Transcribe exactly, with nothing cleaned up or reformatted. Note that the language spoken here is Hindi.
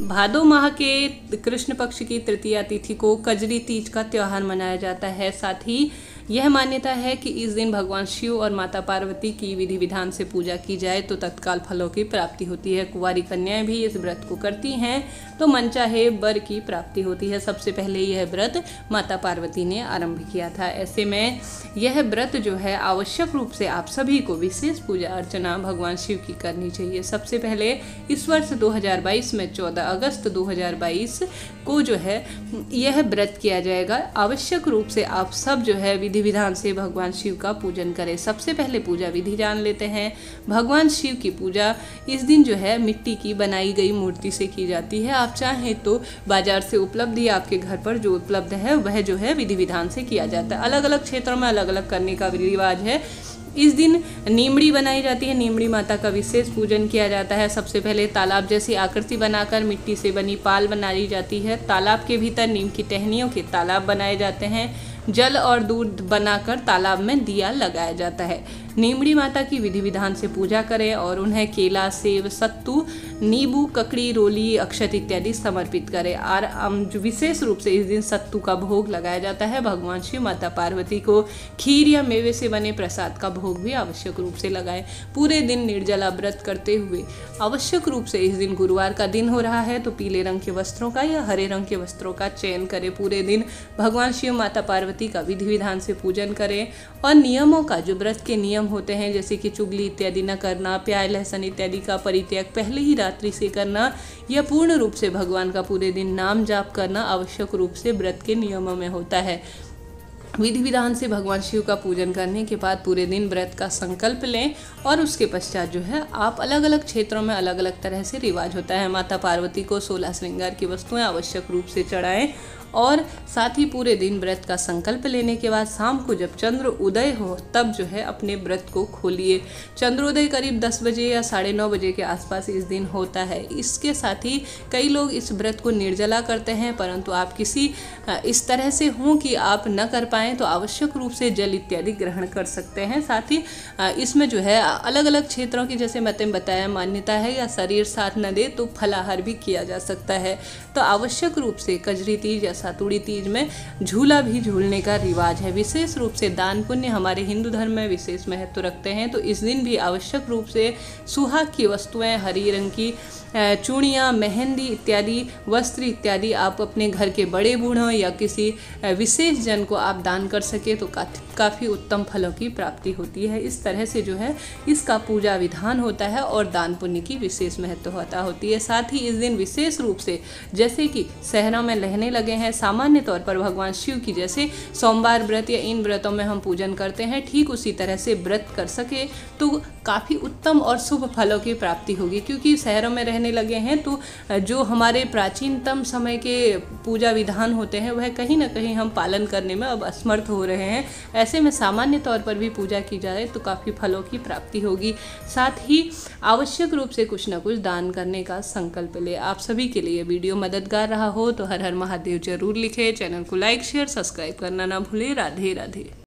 भादो माह के कृष्ण पक्ष की तृतीया तिथि को कजरी तीज का त्योहार मनाया जाता है। साथ ही यह मान्यता है कि इस दिन भगवान शिव और माता पार्वती की विधि विधान से पूजा की जाए तो तत्काल फलों की प्राप्ति होती है। कुंवारी कन्याएं भी इस व्रत को करती हैं तो मनचाहे वर की प्राप्ति होती है। सबसे पहले यह व्रत माता पार्वती ने आरंभ किया था। ऐसे में यह व्रत जो है आवश्यक रूप से आप सभी को विशेष पूजा अर्चना भगवान शिव की करनी चाहिए। सबसे पहले इस वर्ष दो हज़ार बाईस में चौदह अगस्त दो हज़ार बाईस को जो है यह व्रत किया जाएगा। आवश्यक रूप से आप सब जो है विधि विधान से भगवान शिव का पूजन करें। सबसे पहले पूजा विधि जान लेते हैं। भगवान शिव की पूजा इस दिन जो है मिट्टी की बनाई गई मूर्ति से की जाती है। आप चाहें तो बाजार से उपलब्ध या आपके घर पर जो उपलब्ध है वह जो है विधि विधान से किया जाता है। अलग अलग क्षेत्रों में अलग अलग करने का रिवाज है। इस दिन नीमड़ी बनाई जाती है। नीमड़ी माता का विशेष पूजन किया जाता है। सबसे पहले तालाब जैसी आकृति बनाकर मिट्टी से बनी पाल बनाई जाती है। तालाब के भीतर नीम की टहनियों के तालाब बनाए जाते हैं। जल और दूध बनाकर तालाब में दिया लगाया जाता है। नीमड़ी माता की विधि विधान से पूजा करें और उन्हें केला, सेब, सत्तू, नींबू, ककड़ी, रोली, अक्षत इत्यादि समर्पित करें। और विशेष रूप से इस दिन सत्तू का भोग लगाया जाता है। भगवान शिव माता पार्वती को खीर या मेवे से बने प्रसाद का भोग भी आवश्यक रूप से लगाएं। पूरे दिन निर्जला व्रत करते हुए आवश्यक रूप से इस दिन गुरुवार का दिन हो रहा है तो पीले रंग के वस्त्रों का या हरे रंग के वस्त्रों का चयन करें। पूरे दिन भगवान शिव माता पार्वती का विधि विधान से पूजन करें और नियमों का जो व्रत के नियम होते हैं जैसे कि चुगली इत्यादि न करना, प्याज लहसुन इत्यादि का परित्याग पहले ही रात्रि से करना या पूर्ण रूप से भगवान का पूरे दिन नाम जाप करना आवश्यक रूप से व्रत के नियमों में होता है। विधि विधान से भगवान शिव का पूजन करने के बाद पूरे दिन व्रत का संकल्प लें और उसके पश्चात जो है आप अलग अलग क्षेत्रों में अलग अलग तरह से रिवाज होता है। माता पार्वती को सोलह श्रृंगार की वस्तुएं आवश्यक रूप से चढ़ाएं और साथ ही पूरे दिन व्रत का संकल्प लेने के बाद शाम को जब चंद्र उदय हो तब जो है अपने व्रत को खोलिए। चंद्रोदय करीब दस बजे या साढ़े नौ बजे के आसपास इस दिन होता है। इसके साथ ही कई लोग इस व्रत को निर्जला करते हैं, परंतु आप किसी इस तरह से हों कि आप न कर पाएँ तो आवश्यक रूप से जल इत्यादि ग्रहण कर सकते हैं। साथ ही इसमें जो है अलग अलग क्षेत्रों की जैसे मैंने बताया मान्यता है या शरीर साथ न दे तो फलाहार भी किया जा सकता है। तो आवश्यक रूप से कजरी तीज या सातुड़ी तीज में झूला भी झूलने का रिवाज है। विशेष रूप से दान पुण्य हमारे हिंदू धर्म में विशेष महत्व रखते हैं तो इस दिन भी आवश्यक रूप से सुहाग की वस्तुएं, हरी रंग की चूड़ियाँ, मेहंदी इत्यादि वस्त्र इत्यादि आप अपने घर के बड़े बूढ़ों या किसी विशेष जन को आप दान कर सके तो काफ़ी उत्तम फलों की प्राप्ति होती है। इस तरह से जो है इसका पूजा विधान होता है और दान पुण्य की विशेष महत्वता होती है। साथ ही इस दिन विशेष रूप से जैसे कि शहरों में रहने लगे हैं सामान्य तौर पर भगवान शिव की जैसे सोमवार व्रत या इन व्रतों में हम पूजन करते हैं, ठीक उसी तरह से व्रत कर सके तो काफ़ी उत्तम और शुभ फलों की प्राप्ति होगी। क्योंकि शहरों में रहने लगे हैं तो जो हमारे प्राचीनतम समय के पूजा विधान होते हैं वह कहीं ना कहीं हम पालन करने में अब असमर्थ हो रहे हैं। ऐसे में सामान्य तौर पर भी पूजा की जाए तो काफ़ी फलों की प्राप्ति होगी। साथ ही आवश्यक रूप से कुछ ना कुछ दान करने का संकल्प ले। आप सभी के लिए वीडियो मददगार रहा हो तो हर हर महादेव जरूर लिखें। चैनल को लाइक शेयर सब्सक्राइब करना ना भूलें। राधे राधे।